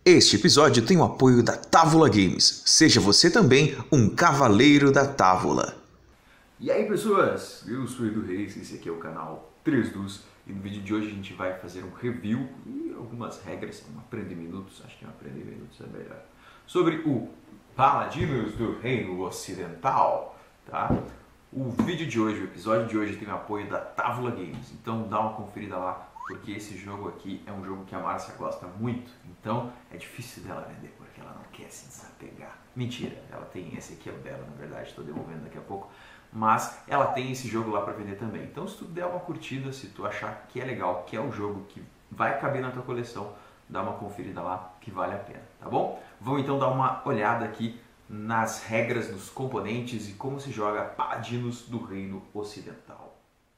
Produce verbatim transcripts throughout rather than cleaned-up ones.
Este episódio tem o apoio da Távola Games. Seja você também um cavaleiro da Távola. E aí pessoas, eu sou o Edu Reis, esse aqui é o canal três dos e no vídeo de hoje a gente vai fazer um review e algumas regras, um aprender minutos, acho que um aprender minutos é melhor, sobre o Paladinos do Reino Ocidental, tá? O vídeo de hoje, o episódio de hoje tem o apoio da Távola Games, então dá uma conferida lá, porque esse jogo aqui é um jogo que a Márcia gosta muito, então é difícil dela vender, porque ela não quer se desapegar. Mentira, ela tem, esse aqui é o dela, na verdade, estou devolvendo daqui a pouco, mas ela tem esse jogo lá para vender também. Então se tu der uma curtida, se tu achar que é legal, que é um jogo que vai caber na tua coleção, dá uma conferida lá que vale a pena, tá bom? Vamos então dar uma olhada aqui nas regras, nos componentes e como se joga Paladinos do Reino Ocidental.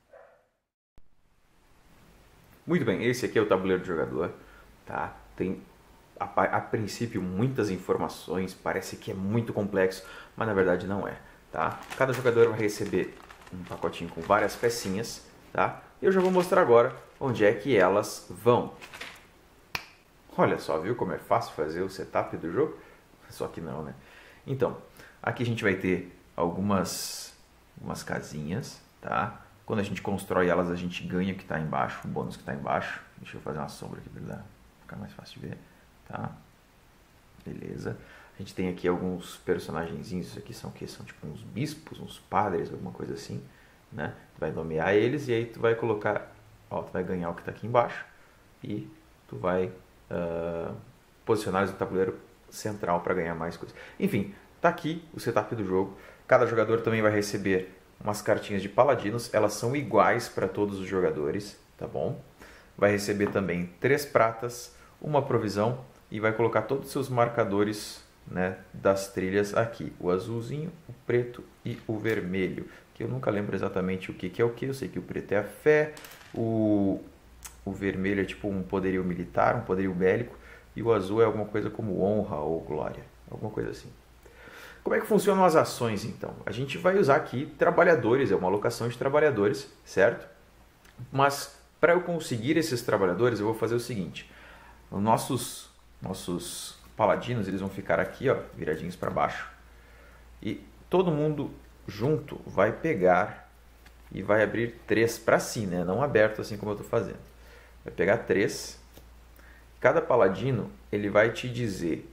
Muito bem, esse aqui é o tabuleiro de jogador, tá? Tem a, a princípio muitas informações, parece que é muito complexo, mas na verdade não é, tá? Cada jogador vai receber um pacotinho com várias pecinhas, tá? Eu já vou mostrar agora onde é que elas vão. Olha só, viu como é fácil fazer o setup do jogo? Só que não, né? Então, aqui a gente vai ter algumas, algumas casinhas, tá? Quando a gente constrói elas, a gente ganha o que está embaixo, o bônus que está embaixo. Deixa eu fazer uma sombra aqui para ficar mais fácil de ver, tá? Beleza. A gente tem aqui alguns personagenzinhos, isso aqui são o quê? São tipo uns bispos, uns padres, alguma coisa assim, né? Tu vai nomear eles e aí tu vai colocar, ó, tu vai ganhar o que está aqui embaixo e tu vai uh, posicionar eles no tabuleiro central para ganhar mais coisas. Enfim, tá aqui o setup do jogo. Cada jogador também vai receber umas cartinhas de paladinos, elas são iguais para todos os jogadores, tá bom? Vai receber também três pratas, uma provisão e vai colocar todos os seus marcadores, né, das trilhas aqui. O azulzinho, o preto e o vermelho, que eu nunca lembro exatamente o que, que é o que. Eu sei que o preto é a fé, o, o vermelho é tipo um poderio militar, um poderio bélico, e o azul é alguma coisa como honra ou glória, alguma coisa assim. Como é que funcionam as ações, então? A gente vai usar aqui trabalhadores, é uma alocação de trabalhadores, certo? Mas para eu conseguir esses trabalhadores, eu vou fazer o seguinte. Os nossos, nossos paladinos, eles vão ficar aqui, ó, viradinhos para baixo. E todo mundo junto vai pegar e vai abrir três para si, né? Não aberto assim como eu estou fazendo. Vai pegar três. Cada paladino, ele vai te dizer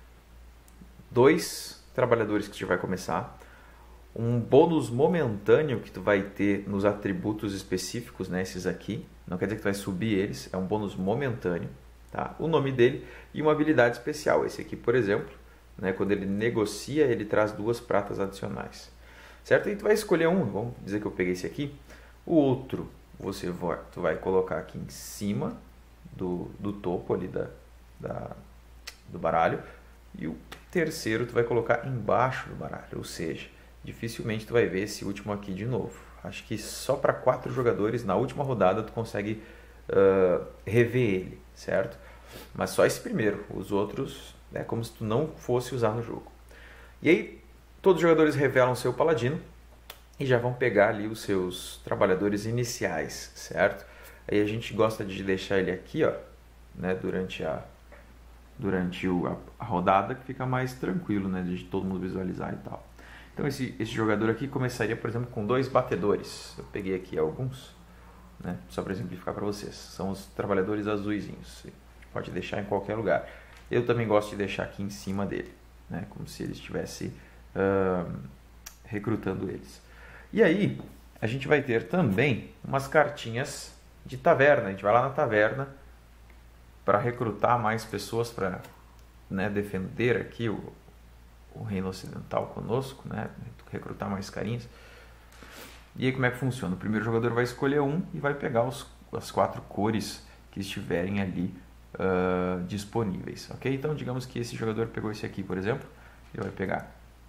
dois trabalhadores que tu vai começar, um bônus momentâneo que tu vai ter nos atributos específicos, né, esses aqui, não quer dizer que tu vai subir eles, é um bônus momentâneo, tá? O nome dele e uma habilidade especial, esse aqui, por exemplo, né, quando ele negocia, ele traz duas pratas adicionais, certo? E tu vai escolher um, vamos dizer que eu peguei esse aqui, o outro você vai, tu vai colocar aqui em cima do, do topo ali da, da, do baralho, e o terceiro tu vai colocar embaixo do baralho, ou seja, dificilmente tu vai ver esse último aqui de novo. Acho que só para quatro jogadores na última rodada tu consegue uh, rever ele, certo? Mas só esse primeiro, os outros é como se tu não fosse usar no jogo. E aí todos os jogadores revelam seu paladino e já vão pegar ali os seus trabalhadores iniciais, certo? Aí a gente gosta de deixar ele aqui, ó, né, durante a durante o, a, a rodada, que fica mais tranquilo, né, de todo mundo visualizar e tal. Então esse, esse jogador aqui começaria, por exemplo, com dois batedores. Eu peguei aqui alguns, né, só para exemplificar para vocês. São os trabalhadores azuizinhos. Você pode deixar em qualquer lugar. Eu também gosto de deixar aqui em cima dele, né, como se ele estivesse uh, recrutando eles. E aí a gente vai ter também umas cartinhas de taverna. A gente vai lá na taverna para recrutar mais pessoas para, né, defender aqui o, o Reino Ocidental conosco, né, recrutar mais carinhas. E aí como é que funciona? O primeiro jogador vai escolher um e vai pegar os, as quatro cores que estiverem ali uh, disponíveis, ok? Então digamos que esse jogador pegou esse aqui, por exemplo, ele vai pegar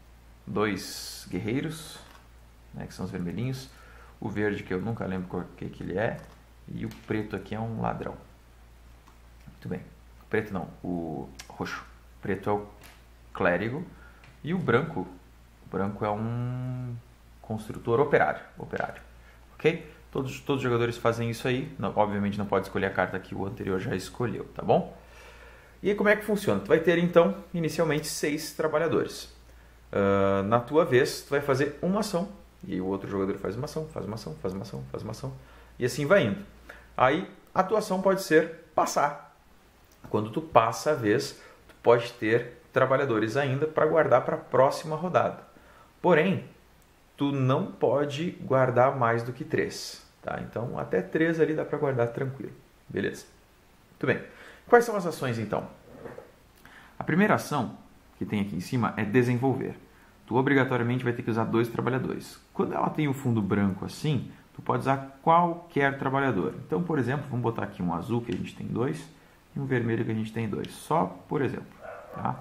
dois guerreiros, né, que são os vermelhinhos, o verde que eu nunca lembro qual que, que ele é, e o preto aqui é um ladrão. Muito bem. O preto não, o roxo. O preto é o clérigo e o branco, o branco é um construtor operário, operário. Ok? Todos, todos os jogadores fazem isso aí. Não, obviamente não pode escolher a carta que o anterior já escolheu, tá bom? E aí como é que funciona? Tu vai ter então, inicialmente, seis trabalhadores. Uh, na tua vez, tu vai fazer uma ação, e aí o outro jogador faz uma ação, faz uma ação, faz uma ação, faz uma ação, e assim vai indo. Aí a tua ação pode ser passar. Quando tu passa a vez, tu pode ter trabalhadores ainda para guardar para a próxima rodada. Porém, tu não pode guardar mais do que três. Tá? Então, até três ali dá para guardar tranquilo. Beleza? Muito bem. Quais são as ações, então? A primeira ação que tem aqui em cima é desenvolver. Tu obrigatoriamente vai ter que usar dois trabalhadores. Quando ela tem o fundo branco assim, tu pode usar qualquer trabalhador. Então, por exemplo, vamos botar aqui um azul que a gente tem dois e um vermelho que a gente tem dois. Só por exemplo. Tá?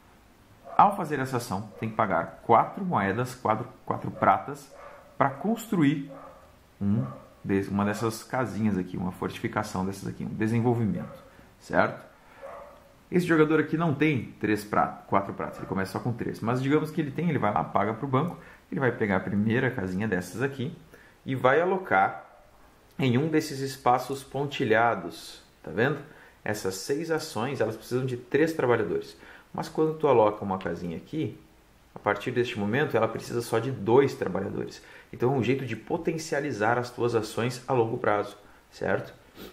Ao fazer essa ação, tem que pagar quatro moedas, quatro, quatro pratas, para construir um, uma dessas casinhas aqui, uma fortificação dessas aqui, um desenvolvimento, certo? Esse jogador aqui não tem três pratos, quatro pratos, ele começa só com três, mas digamos que ele tem, ele vai lá, paga para o banco, ele vai pegar a primeira casinha dessas aqui e vai alocar em um desses espaços pontilhados, tá vendo? Essas seis ações, elas precisam de três trabalhadores. Mas quando tu aloca uma casinha aqui, a partir deste momento, ela precisa só de dois trabalhadores. Então é um jeito de potencializar as tuas ações a longo prazo, certo?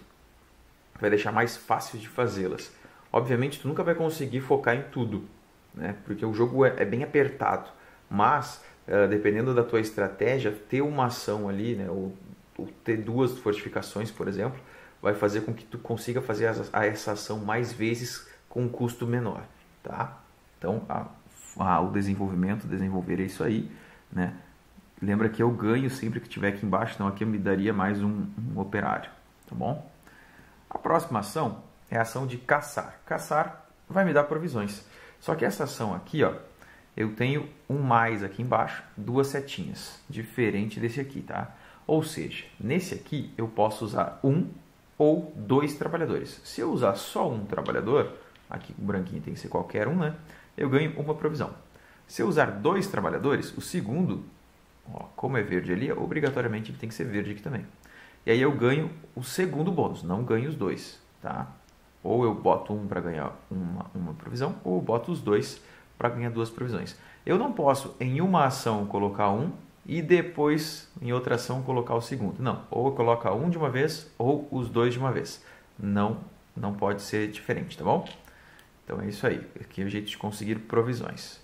Vai deixar mais fácil de fazê-las. Obviamente, tu nunca vai conseguir focar em tudo, né? Porque o jogo é, é bem apertado. Mas, uh, dependendo da tua estratégia, ter uma ação ali, né? ou, ou ter duas fortificações, por exemplo, vai fazer com que tu consiga fazer a, essa ação mais vezes com um custo menor. Tá? Então, a, a, o desenvolvimento, desenvolver é isso aí, né? Lembra que eu ganho sempre que tiver aqui embaixo, então aqui eu me daria mais um, um operário, tá bom? A próxima ação é a ação de caçar. Caçar vai me dar provisões. Só que essa ação aqui, ó, eu tenho um mais aqui embaixo, duas setinhas, diferente desse aqui, tá? Ou seja, nesse aqui eu posso usar um ou dois trabalhadores. Se eu usar só um trabalhador, aqui o branquinho tem que ser qualquer um, né? Eu ganho uma provisão. Se eu usar dois trabalhadores, o segundo, ó, como é verde ali, obrigatoriamente ele tem que ser verde aqui também. E aí eu ganho o segundo bônus, não ganho os dois, tá? Ou eu boto um para ganhar uma, uma provisão, ou eu boto os dois para ganhar duas provisões. Eu não posso, em uma ação, colocar um e depois, em outra ação, colocar o segundo. Não, ou eu coloco um de uma vez, ou os dois de uma vez. Não, não pode ser diferente, tá bom? Então é isso aí, aqui é o jeito de conseguir provisões.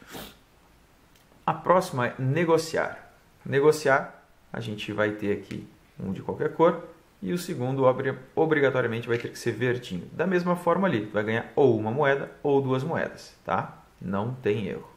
A próxima é negociar. Negociar, a gente vai ter aqui um de qualquer cor e o segundo obrigatoriamente vai ter que ser verdinho. Da mesma forma ali, vai ganhar ou uma moeda ou duas moedas, tá? Não tem erro.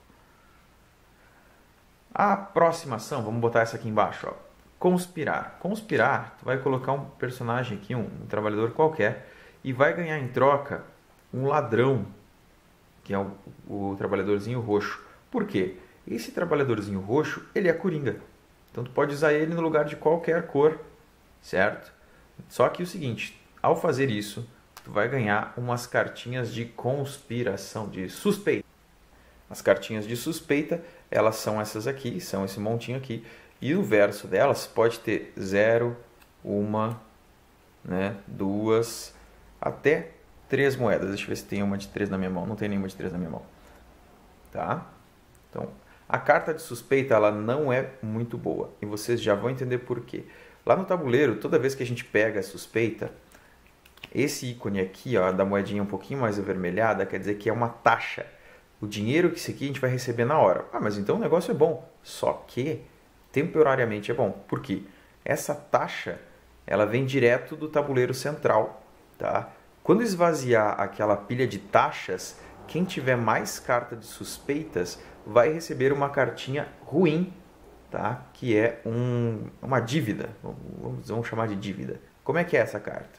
A próxima ação, vamos botar essa aqui embaixo, ó. Conspirar. Conspirar, tu vai colocar um personagem aqui, um, um trabalhador qualquer, e vai ganhar em troca um ladrão, que é o, o trabalhadorzinho roxo. Por quê? Esse trabalhadorzinho roxo, ele é coringa. Então, tu pode usar ele no lugar de qualquer cor, certo? Só que o seguinte, ao fazer isso, tu vai ganhar umas cartinhas de conspiração, de suspeita. As cartinhas de suspeita, elas são essas aqui, são esse montinho aqui. E o verso delas pode ter zero, uma, né, duas, até três moedas. Deixa eu ver se tem uma de três na minha mão. Não tem nenhuma de três na minha mão. Tá? Então, a carta de suspeita, ela não é muito boa. E vocês já vão entender por quê. Lá no tabuleiro, toda vez que a gente pega a suspeita, esse ícone aqui, ó, da moedinha um pouquinho mais avermelhada, quer dizer que é uma taxa. O dinheiro que isso aqui a gente vai receber na hora. Ah, mas então o negócio é bom. Só que, temporariamente é bom. Por quê? Essa taxa, ela vem direto do tabuleiro central, tá? Quando esvaziar aquela pilha de taxas, quem tiver mais carta de suspeitas vai receber uma cartinha ruim, tá? Que é um, uma dívida. Vamos, vamos chamar de dívida. Como é que é essa carta?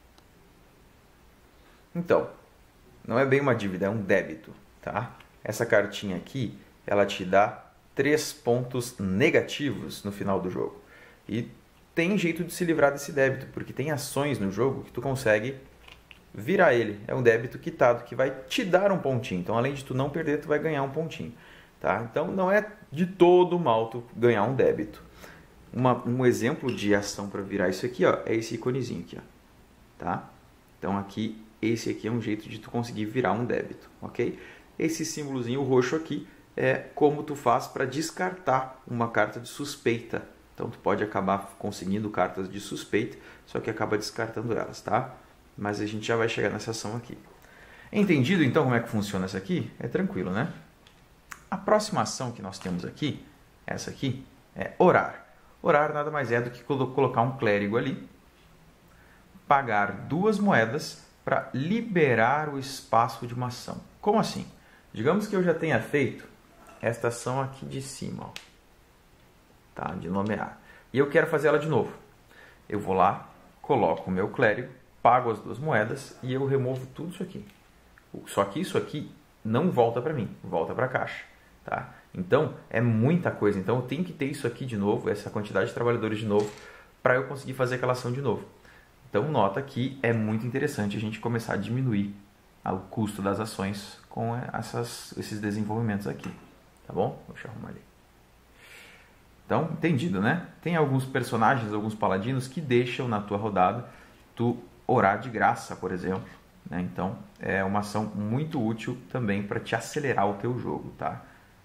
Então, não é bem uma dívida, é um débito, tá? Essa cartinha aqui, ela te dá três pontos negativos no final do jogo. E tem jeito de se livrar desse débito, porque tem ações no jogo que tu consegue virar ele. É um débito quitado que vai te dar um pontinho. Então, além de tu não perder, tu vai ganhar um pontinho. Tá? Então, não é de todo mal tu ganhar um débito. Uma, um exemplo de ação para virar isso aqui, ó, é esse iconezinho aqui. Ó. Tá? Então, aqui, esse aqui é um jeito de tu conseguir virar um débito, ok? Esse símbolozinho roxo aqui é como tu faz para descartar uma carta de suspeita. Então tu pode acabar conseguindo cartas de suspeita, só que acaba descartando elas, tá? Mas a gente já vai chegar nessa ação aqui. Entendido então como é que funciona essa aqui? É tranquilo, né? A próxima ação que nós temos aqui, essa aqui, é orar. Orar nada mais é do que colocar um clérigo ali, pagar duas moedas para liberar o espaço de uma ação. Como assim? Digamos que eu já tenha feito esta ação aqui de cima, ó, tá? De nomear. E eu quero fazer ela de novo. Eu vou lá, coloco o meu clérigo, pago as duas moedas e eu removo tudo isso aqui. Só que isso aqui não volta para mim, volta para a caixa, tá? Então, é muita coisa. Então, eu tenho que ter isso aqui de novo, essa quantidade de trabalhadores de novo, para eu conseguir fazer aquela ação de novo. Então, nota que é muito interessante a gente começar a diminuir o custo das ações com essas, esses desenvolvimentos aqui, tá bom? Deixa eu arrumar ali. Então, entendido, né? Tem alguns personagens, alguns paladinos que deixam na tua rodada tu orar de graça, por exemplo. Né? Então, é uma ação muito útil também para te acelerar o teu jogo, tá?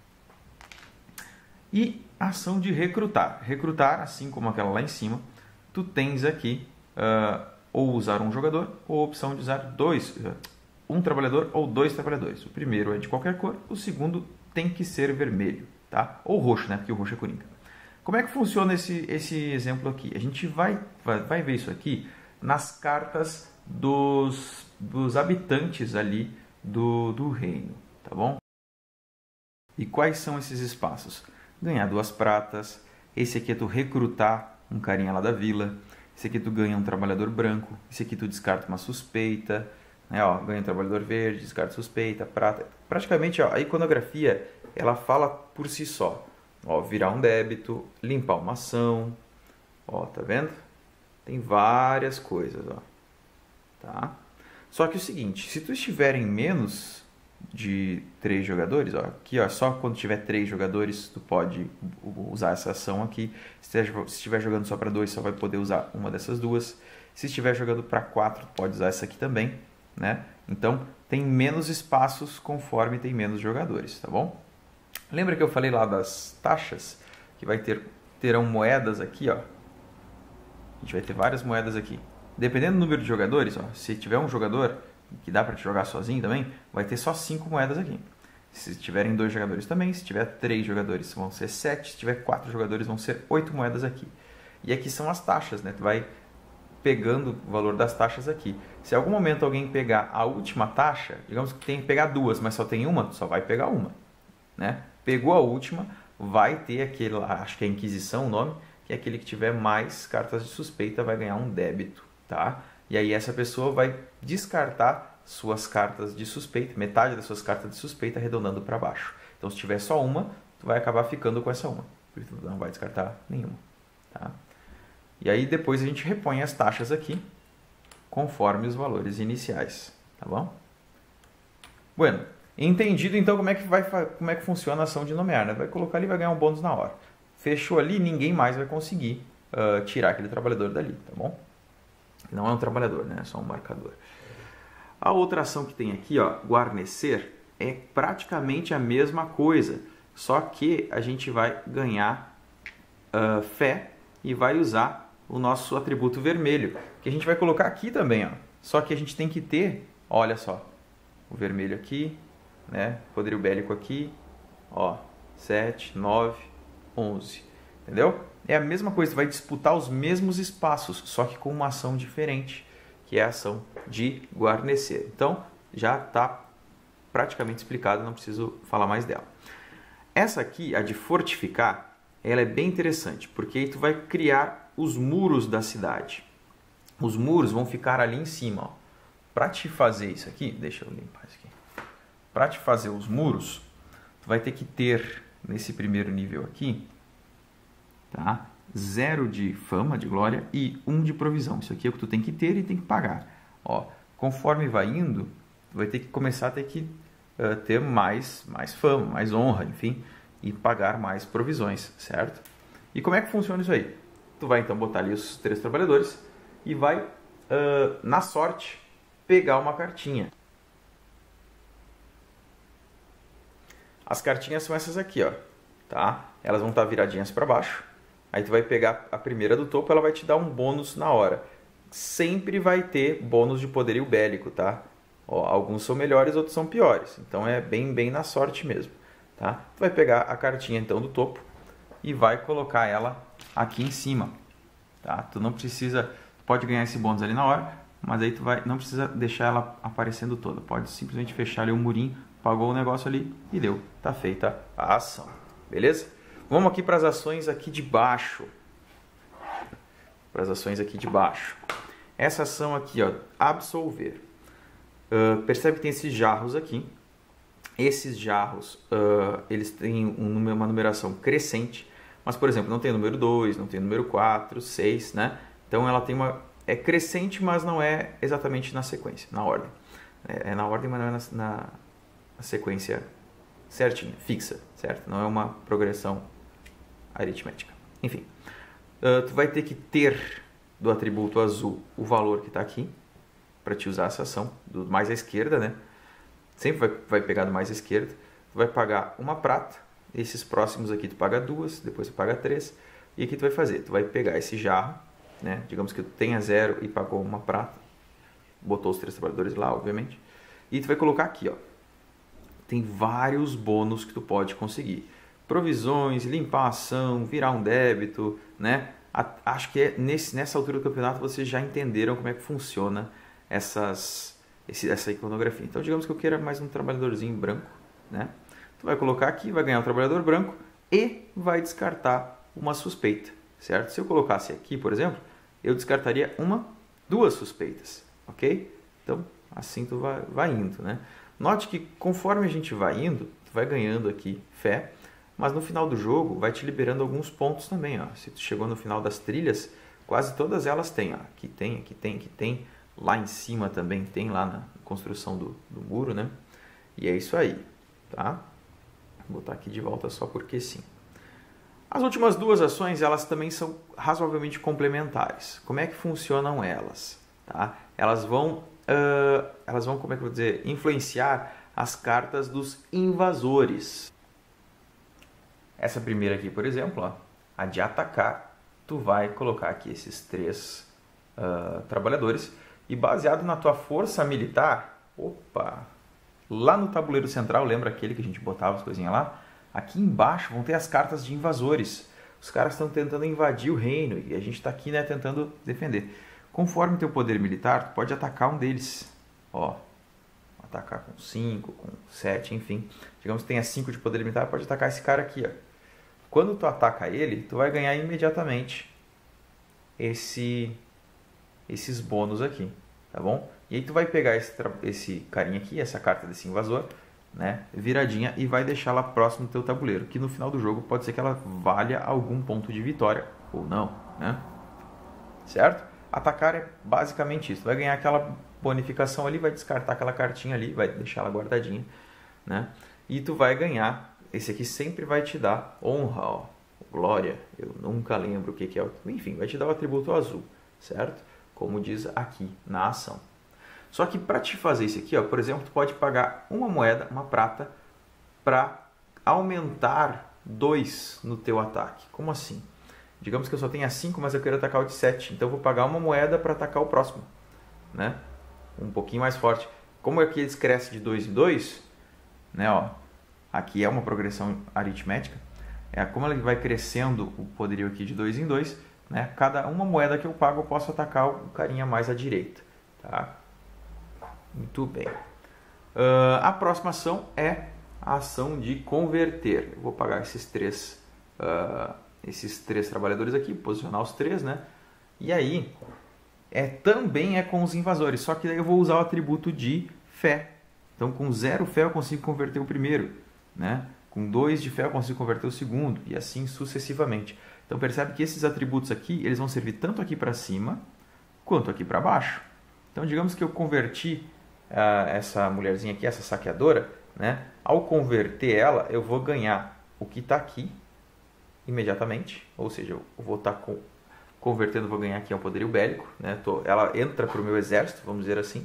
E a ação de recrutar. Recrutar, assim como aquela lá em cima, tu tens aqui uh, ou usar um jogador ou a opção de usar dois, um trabalhador ou dois trabalhadores. O primeiro é de qualquer cor, o segundo tem que ser vermelho, tá? Ou roxo, né? Porque o roxo é coringa. Como é que funciona esse, esse exemplo aqui? A gente vai, vai, vai ver isso aqui nas cartas dos, dos habitantes ali do, do reino, tá bom? E quais são esses espaços? Ganhar duas pratas, esse aqui é tu recrutar um carinha lá da vila, esse aqui tu ganha um trabalhador branco, esse aqui tu descarta uma suspeita, né, ó, ganha um trabalhador verde, descarta suspeita, prata. Praticamente, ó, a iconografia, ela fala por si só. Ó, virar um débito, limpar uma ação, ó, tá vendo? Tem várias coisas, ó. Tá? Só que é o seguinte, se tu estiver em menos de três jogadores, ó, aqui ó, só quando tiver três jogadores tu pode usar essa ação aqui. Se estiver jogando só para dois, só vai poder usar uma dessas duas. Se estiver jogando para quatro, tu pode usar essa aqui também, né? Então tem menos espaços conforme tem menos jogadores, tá bom? Lembra que eu falei lá das taxas? Que vai ter, terão moedas aqui, ó. A gente vai ter várias moedas aqui. Dependendo do número de jogadores, ó, se tiver um jogador que dá para te jogar sozinho também, vai ter só cinco moedas aqui. Se tiverem dois jogadores também, se tiver três jogadores vão ser sete, se tiver quatro jogadores vão ser oito moedas aqui. E aqui são as taxas, né? Tu vai pegando o valor das taxas aqui. Se em algum momento alguém pegar a última taxa, digamos que tem que pegar duas, mas só tem uma, tu só vai pegar uma, né? Pegou a última, vai ter aquele lá, acho que é Inquisição o nome, que é aquele que tiver mais cartas de suspeita vai ganhar um débito, tá? E aí essa pessoa vai descartar suas cartas de suspeita, metade das suas cartas de suspeita arredondando para baixo. Então se tiver só uma, tu vai acabar ficando com essa uma, porque tu não vai descartar nenhuma, tá? E aí depois a gente repõe as taxas aqui, conforme os valores iniciais, tá bom? Bueno, entendido então como é que, vai, como é que funciona a ação de nomear, né? Vai colocar ali e vai ganhar um bônus na hora. Fechou ali, ninguém mais vai conseguir uh, tirar aquele trabalhador dali, tá bom? Não é um trabalhador, né? É só um marcador. A outra ação que tem aqui, ó, guarnecer, é praticamente a mesma coisa, só que a gente vai ganhar uh, fé e vai usar o nosso atributo vermelho, que a gente vai colocar aqui também, ó. Só que a gente tem que ter, olha só, o vermelho aqui, né? Poderio bélico aqui, ó, sete, nove, onze, entendeu? É a mesma coisa, vai disputar os mesmos espaços, só que com uma ação diferente, que é a ação de guarnecer. Então, já está praticamente explicado, não preciso falar mais dela. Essa aqui, a de fortificar, ela é bem interessante, porque aí tu vai criar os muros da cidade. Os muros vão ficar ali em cima. Para te fazer isso aqui, deixa eu limpar isso aqui. Para te fazer os muros, tu vai ter que ter, nesse primeiro nível aqui, tá? Zero de fama, de glória e um de provisão. Isso aqui é o que tu tem que ter e tem que pagar. Ó, conforme vai indo, tu vai ter que começar a ter que uh, ter mais, mais fama, mais honra, enfim, e pagar mais provisões, certo? E como é que funciona isso aí? Tu vai então botar ali os três trabalhadores e vai, uh, na sorte, pegar uma cartinha. As cartinhas são essas aqui, ó, tá? Elas vão estar viradinhas para baixo. Aí tu vai pegar a primeira do topo, ela vai te dar um bônus na hora. Sempre vai ter bônus de poderio bélico, tá? Ó, alguns são melhores, outros são piores. Então é bem, bem na sorte mesmo, tá? Tu vai pegar a cartinha então do topo e vai colocar ela aqui em cima, tá? Tu não precisa, tu pode ganhar esse bônus ali na hora, mas aí tu vai, não precisa deixar ela aparecendo toda. Pode simplesmente fechar ali o murinho, pagou o negócio ali e deu. Tá feita a ação, beleza? Vamos aqui para as ações aqui de baixo. Para as ações aqui de baixo. Essa ação aqui, ó, absolver. Uh, percebe que tem esses jarros aqui. Esses jarros, uh, eles têm um, uma numeração crescente. Mas, por exemplo, não tem número dois, não tem número quatro, seis, né? Então ela tem uma... é crescente, mas não é exatamente na sequência, na ordem. É, é na ordem, mas não é na, na, na sequência certinha, fixa, certo? Não é uma progressão aritmética. Enfim, uh, tu vai ter que ter do atributo azul o valor que está aqui para te usar essa ação, do mais à esquerda, né? Sempre vai, vai pegar do mais à esquerda. Tu vai pagar uma prata, esses próximos aqui tu paga duas, depois tu paga três, e aqui tu vai fazer, tu vai pegar esse jarro, né? Digamos que tu tenha zero e pagou uma prata, botou os três trabalhadores lá, obviamente, e tu vai colocar aqui, ó. Tem vários bônus que tu pode conseguir. Provisões, limpar a ação, virar um débito, né? Acho que é nesse, nessa altura do campeonato vocês já entenderam como é que funciona essas, esse, essa iconografia. Então, digamos que eu queira mais um trabalhadorzinho branco, né? Tu vai colocar aqui, vai ganhar um trabalhador branco e vai descartar uma suspeita, certo? Se eu colocasse aqui, por exemplo, eu descartaria uma, duas suspeitas, ok? Então, assim tu vai, vai indo, né? Note que conforme a gente vai indo, tu vai ganhando aqui fé, mas no final do jogo vai te liberando alguns pontos também, ó. Se tu chegou no final das trilhas, quase todas elas têm, ó. Aqui tem, aqui tem, aqui tem. Lá em cima também tem, lá na construção do, do muro, né? E é isso aí, tá? Vou botar aqui de volta só porque sim. As últimas duas ações, elas também são razoavelmente complementares. Como é que funcionam elas? Tá? Elas vão, uh, elas vão, como é que eu vou dizer, influenciar as cartas dos invasores. Essa primeira aqui, por exemplo, ó, a de atacar, tu vai colocar aqui esses três uh, trabalhadores e baseado na tua força militar, opa, lá no tabuleiro central, lembra aquele que a gente botava as coisinhas lá? Aqui embaixo vão ter as cartas de invasores. Os caras estão tentando invadir o reino e a gente está aqui, né, tentando defender. Conforme teu poder militar, tu pode atacar um deles. Ó, atacar com cinco, com sete, enfim. Digamos que tenha cinco de poder militar, pode atacar esse cara aqui, ó. Quando tu ataca ele, tu vai ganhar imediatamente esse, esses bônus aqui, tá bom? E aí tu vai pegar esse, esse carinha aqui, essa carta desse invasor, né, viradinha, e vai deixar ela próximo do teu tabuleiro, que no final do jogo pode ser que ela valha algum ponto de vitória ou não, né? Certo? Atacar é basicamente isso. Tu vai ganhar aquela bonificação ali, vai descartar aquela cartinha ali, vai deixar ela guardadinha, né? E tu vai ganhar. Esse aqui sempre vai te dar honra, ó, glória. Eu nunca lembro o que, que é. Enfim, vai te dar o atributo azul, certo? Como diz aqui na ação. Só que para te fazer isso aqui, ó, por exemplo, tu pode pagar uma moeda, uma prata, para aumentar dois no teu ataque. Como assim? Digamos que eu só tenha cinco, mas eu quero atacar o de sete. Então eu vou pagar uma moeda para atacar o próximo, né? Um pouquinho mais forte. Como aqui eles crescem de dois em dois, né, ó, aqui é uma progressão aritmética. É como ele vai crescendo o poderio aqui de dois em dois, né? Cada uma moeda que eu pago eu posso atacar o carinha mais à direita, tá? Muito bem. Uh, a próxima ação é a ação de converter. Eu vou pagar esses três, uh, esses três trabalhadores aqui, posicionar os três, né? E aí, é, também é com os invasores, só que daí eu vou usar o atributo de fé. Então, com zero fé eu consigo converter o primeiro, né? Com dois de fé eu consigo converter o segundo, e assim sucessivamente. Então, percebe que esses atributos aqui, eles vão servir tanto aqui para cima, quanto aqui para baixo. Então, digamos que eu converti uh, essa mulherzinha aqui, essa saqueadora, né? Ao converter ela, eu vou ganhar o que está aqui imediatamente, ou seja, eu vou estar tá convertendo, vou ganhar aqui um poderio bélico, né? Tô, ela entra para o meu exército, vamos dizer assim,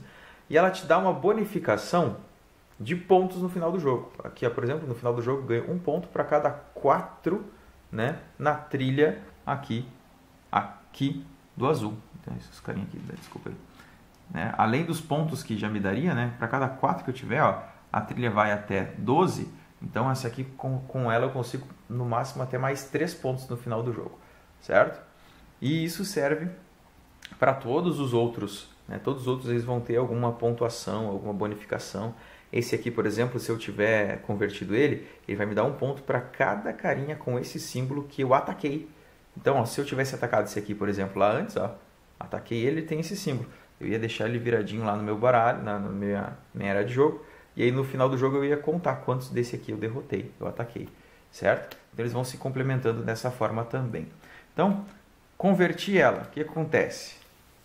e ela te dá uma bonificação de pontos no final do jogo. Aqui, ó, por exemplo, no final do jogo ganha um ponto para cada quatro, né, na trilha aqui, aqui do azul. Então, esses carinha aqui, desculpa aí. Né? Além dos pontos que já me daria, né, para cada quatro que eu tiver, ó, a trilha vai até doze. Então, essa aqui, com, com ela, eu consigo, no máximo, até mais três pontos no final do jogo, certo? E isso serve para todos os outros, né? Todos os outros eles vão ter alguma pontuação, alguma bonificação. Esse aqui, por exemplo, se eu tiver convertido ele, ele vai me dar um ponto para cada carinha com esse símbolo que eu ataquei. Então, ó, se eu tivesse atacado esse aqui, por exemplo, lá antes, ó, ataquei ele, ele tem esse símbolo. Eu ia deixar ele viradinho lá no meu baralho, na, na minha, minha área de jogo. E aí no final do jogo eu ia contar quantos desse aqui eu derrotei, eu ataquei, certo? Então eles vão se complementando dessa forma também. Então, converti ela, o que acontece?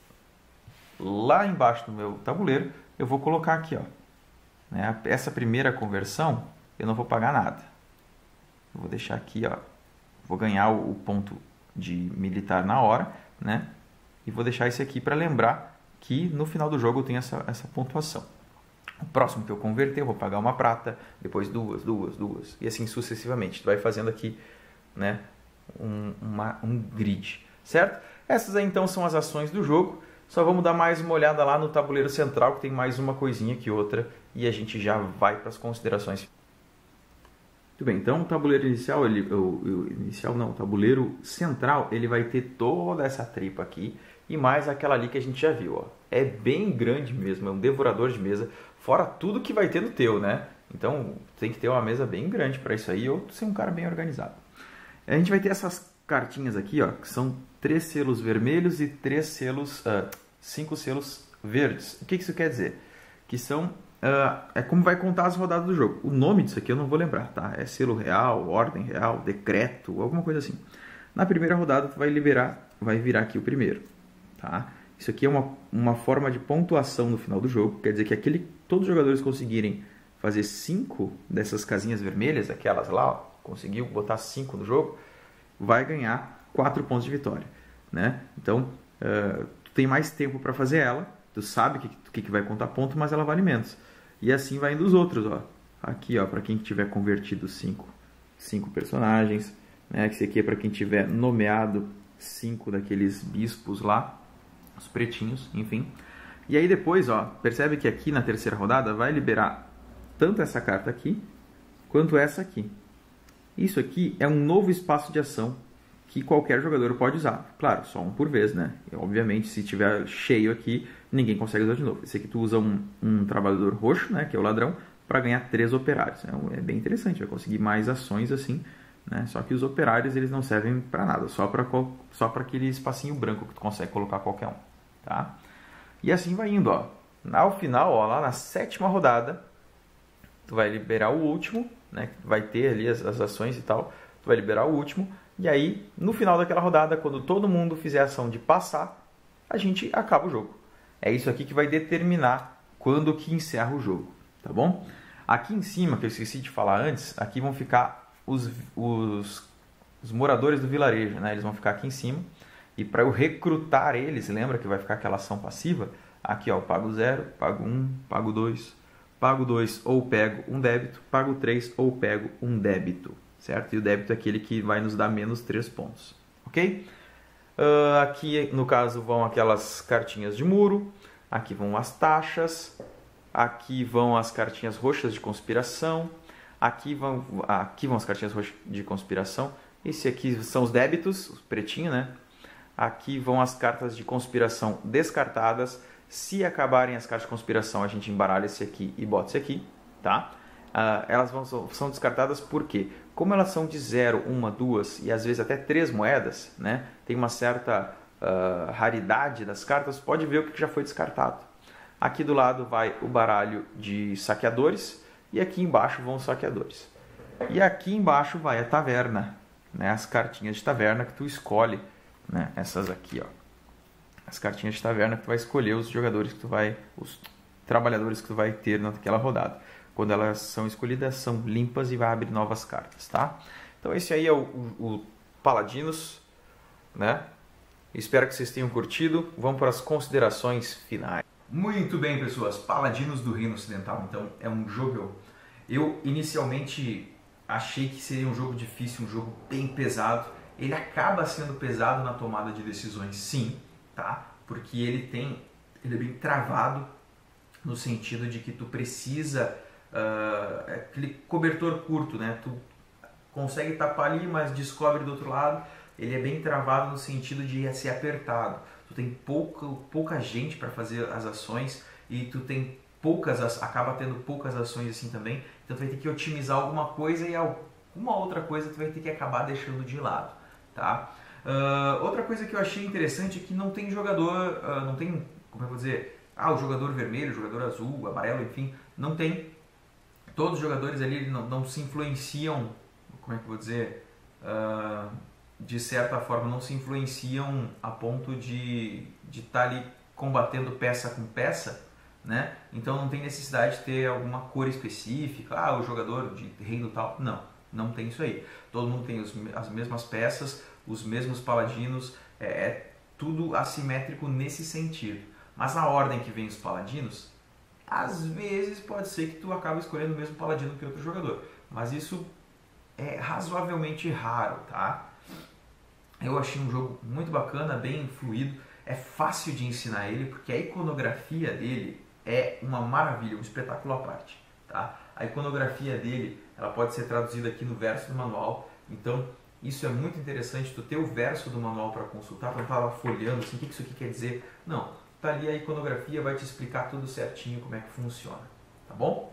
Lá embaixo do meu tabuleiro, eu vou colocar aqui, ó, né? Essa primeira conversão, eu não vou pagar nada. Eu vou deixar aqui, ó, vou ganhar o, o ponto de militar na hora, né? E vou deixar esse aqui para lembrar que no final do jogo eu tenho essa, essa pontuação. O próximo que eu converter, eu vou pagar uma prata, depois duas, duas, duas, e assim sucessivamente. Tu vai fazendo aqui, né, um, uma, um grid, certo? Essas aí então são as ações do jogo. Só vamos dar mais uma olhada lá no tabuleiro central, que tem mais uma coisinha que outra, e a gente já vai para as considerações. Muito bem, então o tabuleiro inicial, ele, o, o inicial não, o tabuleiro central, ele vai ter toda essa tripa aqui, e mais aquela ali que a gente já viu, ó. É bem grande mesmo, é um devorador de mesa, fora tudo que vai ter no teu, né? Então tem que ter uma mesa bem grande para isso aí, ou ser um cara bem organizado. A gente vai ter essas cartinhas aqui, ó, que são três selos vermelhos e três selos, uh, cinco selos verdes. O que isso quer dizer? Que são, uh, é como vai contar as rodadas do jogo. O nome disso aqui eu não vou lembrar, tá? É selo real, ordem real, decreto, alguma coisa assim. Na primeira rodada tu vai liberar, vai virar aqui o primeiro, tá? Isso aqui é uma, uma forma de pontuação no final do jogo. Quer dizer que aquele, todos os jogadores conseguirem fazer cinco dessas casinhas vermelhas, aquelas lá, ó, conseguiu botar cinco no jogo, vai ganhar quatro pontos de vitória, né? Então, uh, tu tem mais tempo para fazer ela, tu sabe o que, que vai contar ponto, mas ela vale menos. E assim vai indo os outros, ó. Aqui, ó, para quem tiver convertido cinco, cinco personagens, né? Esse aqui é para quem tiver nomeado cinco daqueles bispos lá, os pretinhos, enfim. E aí depois, ó, percebe que aqui na terceira rodada vai liberar tanto essa carta aqui, quanto essa aqui. Isso aqui é um novo espaço de ação que qualquer jogador pode usar. Claro, só um por vez, né? E, obviamente, se tiver cheio aqui, ninguém consegue usar de novo. Esse aqui tu usa um, um trabalhador roxo, né, que é o ladrão, para ganhar três operários. É, é bem interessante, vai conseguir mais ações assim, né? Só que os operários eles não servem para nada, só para só para aquele espacinho branco que tu consegue colocar qualquer um, tá? E assim vai indo, ó. Ao final, ó, lá na sétima rodada, tu vai liberar o último, né? Vai ter ali as, as ações e tal. Tu vai liberar o último. E aí, no final daquela rodada, quando todo mundo fizer a ação de passar, a gente acaba o jogo. É isso aqui que vai determinar quando que encerra o jogo, tá bom? Aqui em cima, que eu esqueci de falar antes, aqui vão ficar os, os, os moradores do vilarejo, né? Eles vão ficar aqui em cima. E para eu recrutar eles, lembra que vai ficar aquela ação passiva? Aqui, ó, eu pago zero, pago um, pago dois, pago dois ou pego um débito, pago três ou pego um débito, certo? E o débito é aquele que vai nos dar menos três pontos, ok? Uh, aqui, no caso, vão aquelas cartinhas de muro, aqui vão as taxas, aqui vão as cartinhas roxas de conspiração, aqui vão, aqui vão as cartinhas roxas de conspiração, esse aqui são os débitos, os pretinhos, né? Aqui vão as cartas de conspiração descartadas. Se acabarem as cartas de conspiração, a gente embaralha esse aqui e bota esse aqui, tá? Uh, elas vão, são descartadas porque, como elas são de zero, uma, duas e às vezes até três moedas, né? Tem uma certa uh, raridade das cartas, pode ver o que já foi descartado. Aqui do lado vai o baralho de saqueadores e aqui embaixo vão os saqueadores. E aqui embaixo vai a taverna, né? As cartinhas de taverna que tu escolhe, né? Essas aqui, ó. As cartinhas de taverna que tu vai escolher os jogadores que tu vai, os trabalhadores que tu vai ter naquela rodada. Quando elas são escolhidas, são limpas e vai abrir novas cartas, tá? Então esse aí é o, o, o Paladinos, né? Espero que vocês tenham curtido. Vamos para as considerações finais. Muito bem, pessoas, Paladinos do Reino Ocidental. Então é um jogo, eu inicialmente achei que seria um jogo difícil, um jogo bem pesado. Ele acaba sendo pesado na tomada de decisões, sim, tá? Porque ele tem, ele é bem travado no sentido de que tu precisa, uh, aquele cobertor curto, né? Tu consegue tapar ali, mas descobre do outro lado. Ele é bem travado no sentido de ser apertado. Tu tem pouca, pouca gente para fazer as ações e tu tem poucas, acaba tendo poucas ações assim também. Então tu vai ter que otimizar alguma coisa e alguma outra coisa tu vai ter que acabar deixando de lado, tá? Uh, outra coisa que eu achei interessante é que não tem jogador, uh, não tem, como eu vou dizer, ah, o jogador vermelho, o jogador azul, amarelo, enfim, não tem. Todos os jogadores ali não, não se influenciam, como é que eu vou dizer, uh, de certa forma não se influenciam a ponto de de estar ali combatendo peça com peça, né? Então não tem necessidade de ter alguma cor específica, ah, o jogador de reino tal, não, não tem isso aí. Todo mundo tem os, as mesmas peças, os mesmos paladinos, é, é tudo assimétrico nesse sentido. Mas na ordem que vem os paladinos, às vezes pode ser que tu acabe escolhendo o mesmo paladino que outro jogador, mas isso é razoavelmente raro, tá? Eu achei um jogo muito bacana, bem fluido, é fácil de ensinar ele, porque a iconografia dele é uma maravilha, um espetáculo à parte, tá? A iconografia dele, ela pode ser traduzida aqui no verso do manual, então isso é muito interessante, tu ter o verso do manual para consultar, para não estar lá folheando assim, o que isso aqui quer dizer, não, tá ali a iconografia, vai te explicar tudo certinho como é que funciona, tá bom?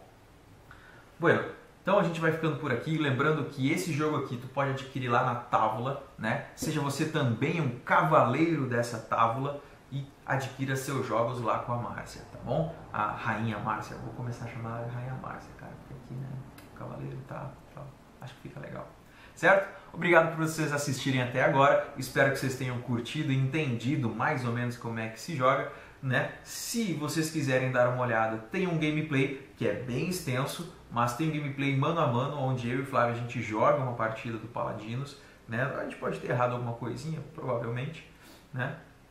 Bueno, então a gente vai ficando por aqui, lembrando que esse jogo aqui tu pode adquirir lá na Távola, né? Seja você também um cavaleiro dessa Távola e adquira seus jogos lá com a Márcia, tá bom? A Rainha Márcia, vou começar a chamar a Rainha Márcia, cara, porque aqui, né, o cavaleiro tá, tá, acho que fica legal. Certo? Obrigado por vocês assistirem até agora, espero que vocês tenham curtido e entendido mais ou menos como é que se joga, né? Se vocês quiserem dar uma olhada, tem um gameplay que é bem extenso, mas tem um gameplay mano a mano, onde eu e o Flávio a gente joga uma partida do Paladinos, né? A gente pode ter errado alguma coisinha, provavelmente, né?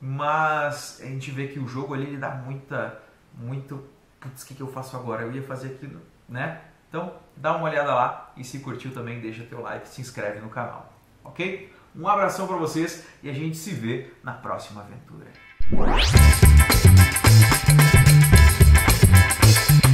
Mas a gente vê que o jogo ali ele dá muita, muito, putz, o que, que eu faço agora? Eu ia fazer aquilo, né? Então, dá uma olhada lá e se curtiu também, deixa teu like, se inscreve no canal, ok? Um abração para vocês e a gente se vê na próxima aventura.